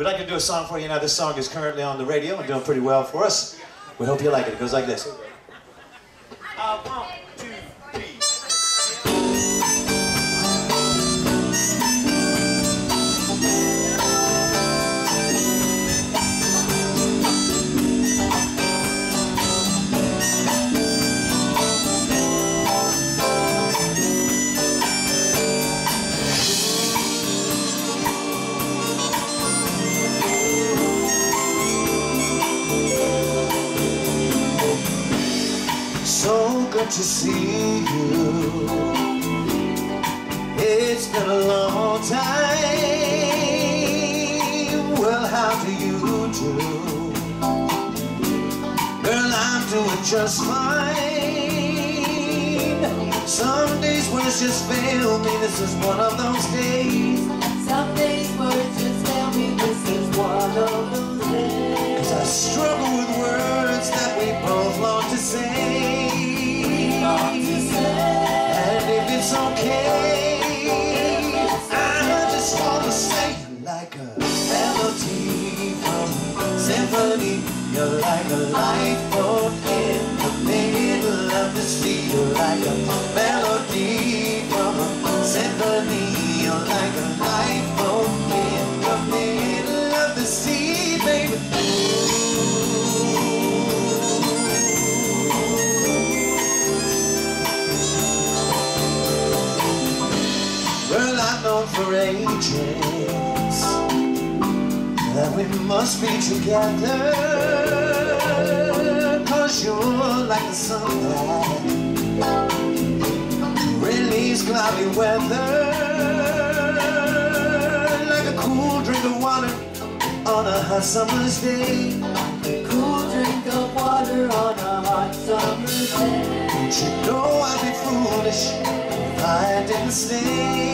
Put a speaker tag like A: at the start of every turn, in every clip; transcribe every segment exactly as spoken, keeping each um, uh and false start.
A: We'd like to do a song for you now. This song is currently on the radio and doing pretty well for us. We hope you like it. It goes like this. Uh, one, two, three. So good to see you. It's been a long time. Well, how do you do? Girl, I'm doing just fine. Some days words just fail me. This is one of those days.
B: Some days words just fail me. This is one of those days.
A: 'Cause I struggle with words that we both long to say. And if it's okay, I just want to say you're like a melody from a symphony. You're like a lifeboat in the middle of the sea. You're like a melody from a symphony. You're like a lifeboat in the middle of the sea, baby. Well, I've known for ages that we must be together, 'cause you're like the sun that relieves cloudy weather, like a cool drink of water on a hot summer's day.
B: Cool drink of water on a hot summer's day.
A: Don't you know I'd be foolish if I didn't stay?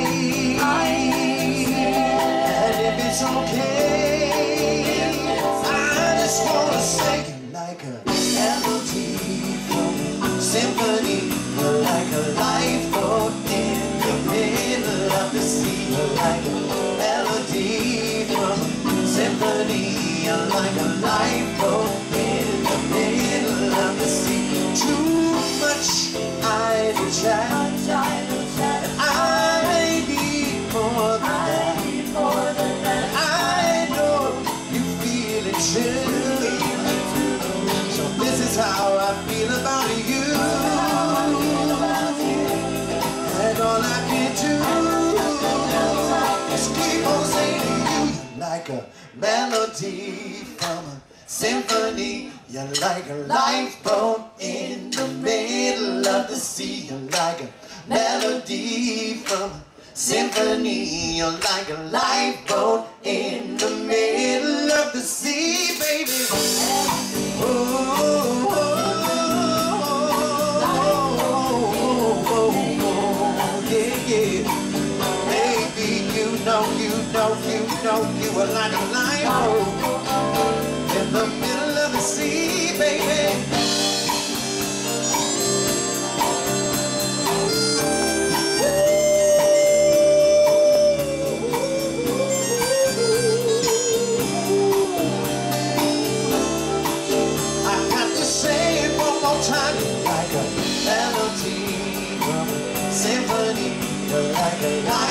A: And if it's okay, I just wanna say you're like a melody from a symphony. You're like a lifeboat in the middle of the sea. You're like a melody from a symphony. You're like a lifeboat in the middle of the sea. Too much idle chat. So this is how I feel about you, and all I can do is keep on saying to you, you're like a melody from a symphony. You're like a lifeboat in the middle of the sea. You're like a melody from a symphony. You're like a lifeboat in the middle of the sea, baby. Oh, oh, oh, oh, yeah, yeah. Baby, you know, you know, you know, you are like a lifeboat in the middle of the sea, baby. Time, like a melody from a symphony. You're like a